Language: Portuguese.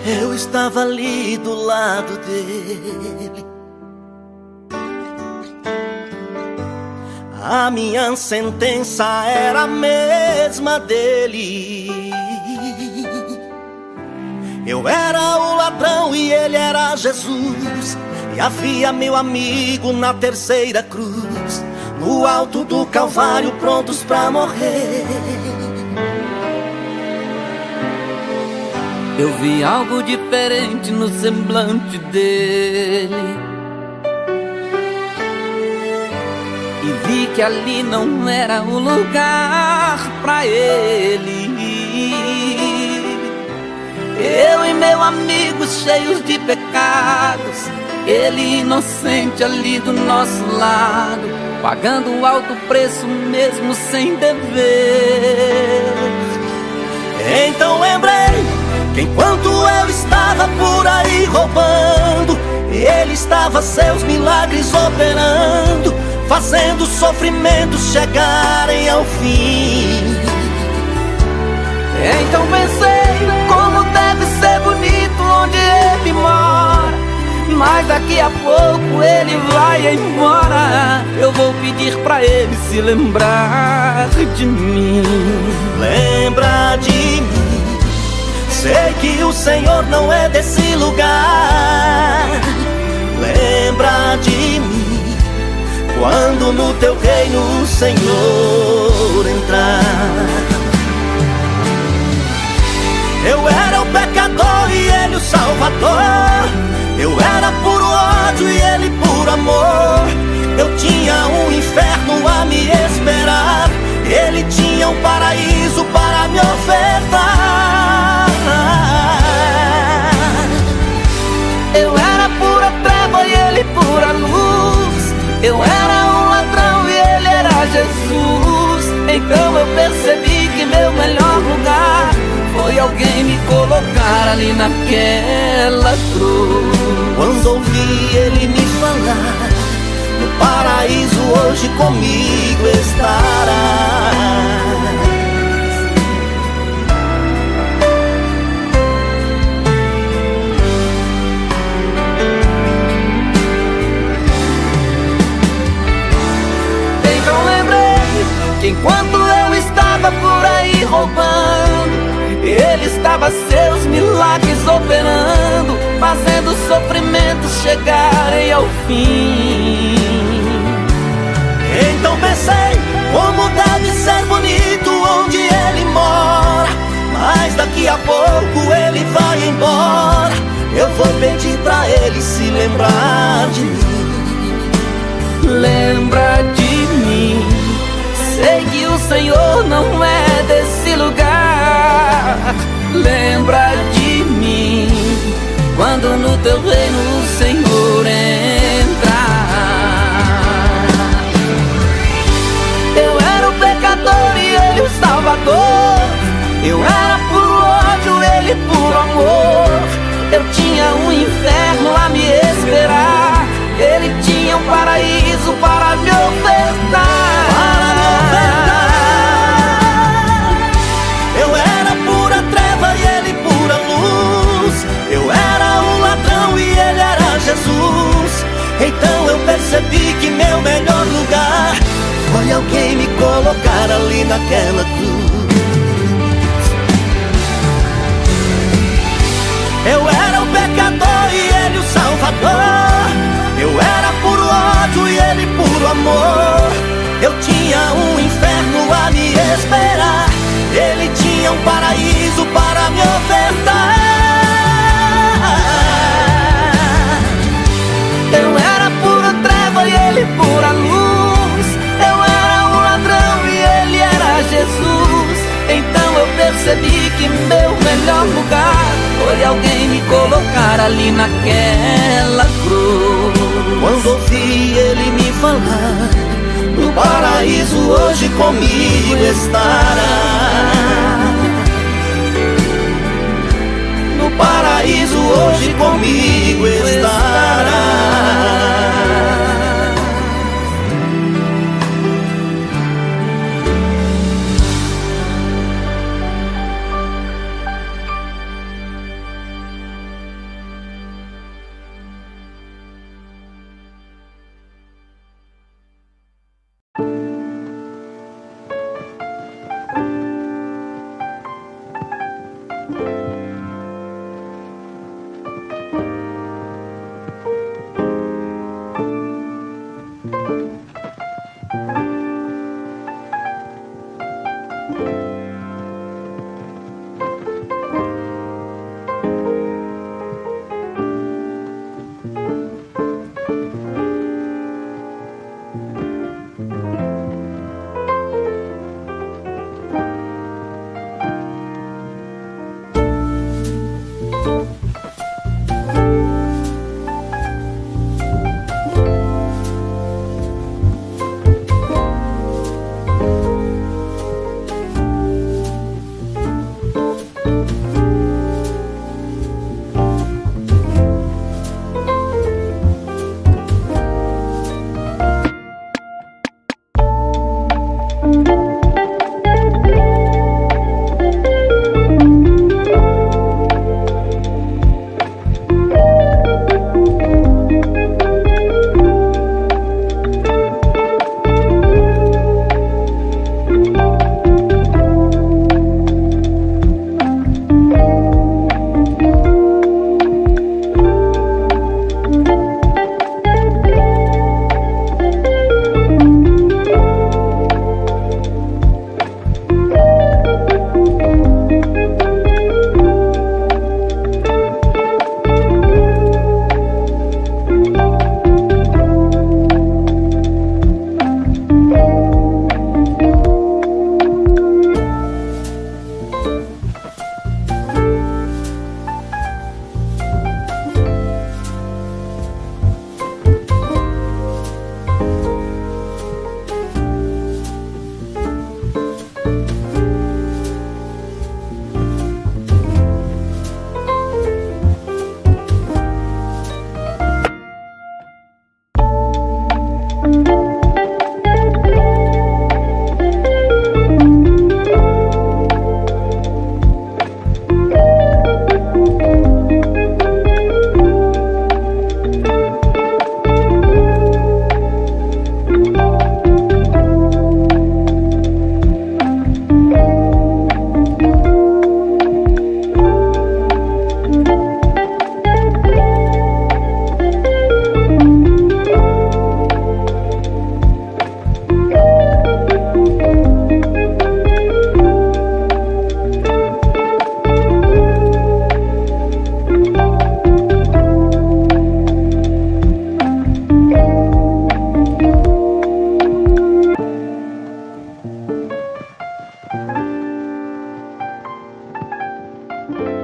Eu estava ali do lado dele. A minha sentença era a mesma dele. Eu era o ladrão e ele era Jesus. E havia meu amigo na terceira cruz, no alto do Calvário, prontos pra morrer. Eu vi algo diferente no semblante dele e vi que ali não era o lugar pra ele. Eu e meu amigo cheios de pecados, ele inocente ali do nosso lado, pagando alto preço mesmo sem dever. Então lembrei que enquanto eu estava por aí roubando, ele estava seus milagres operando, fazendo sofrimentos chegarem ao fim. Então pensei, como deve ser bonito onde ele mora, mas daqui a pouco ele vai embora. Eu vou pedir pra ele se lembrar de mim. Lembra de mim, sei que o Senhor não é desse lugar. Lembra de mim, quando no teu reino o Senhor entrar. Eu era o pecador e ele o salvador. Eu era puro ódio e ele puro amor. Eu tinha um inferno a me esperar, ele tinha um paraíso para me ofertar. Eu era pura treva e ele pura luz. Eu era um ladrão e ele era Jesus. Então eu percebi que meu melhor lugar foi alguém me colocar ali naquela cruz. Quando ouvi ele me falar, no paraíso hoje comigo estarás. Então lembrei que enquanto eu estava por aí roubando, ele estava seus milagres operando, fazendo sofrimentos chegarem ao fim. Então pensei, como deve ser bonito onde ele mora, mas daqui a pouco ele vai embora. Eu vou pedir pra ele se lembrar de mim. Lembra de mim, sei que o Senhor não é desse lugar. Lembra de mim, quando no teu reino o Senhor entrar. Eu era o pecador e ele o salvador. Eu era puro ódio, ele puro amor. Eu tinha um inferno a me esperar, ele tinha um paraíso para me ofertar. Eu era pura treva e ele pura luz. Eu era um ladrão e ele era Jesus. Então eu percebi que meu melhor lugar foi alguém me colocar ali naquela cruz. Eu era o pecador e ele o salvador. Eu era puro ódio e ele puro amor. Eu tinha um inferno a me esperar, ele tinha um paraíso para me ofertar. Eu era pura treva e ele pura luz. Eu era um ladrão e ele era Jesus. Então eu percebi que meu melhor lugar foi alguém me colocar ali naquela cruz. Quando ouvi ele me falar, no paraíso hoje comigo estará. No paraíso hoje comigo estará. Thank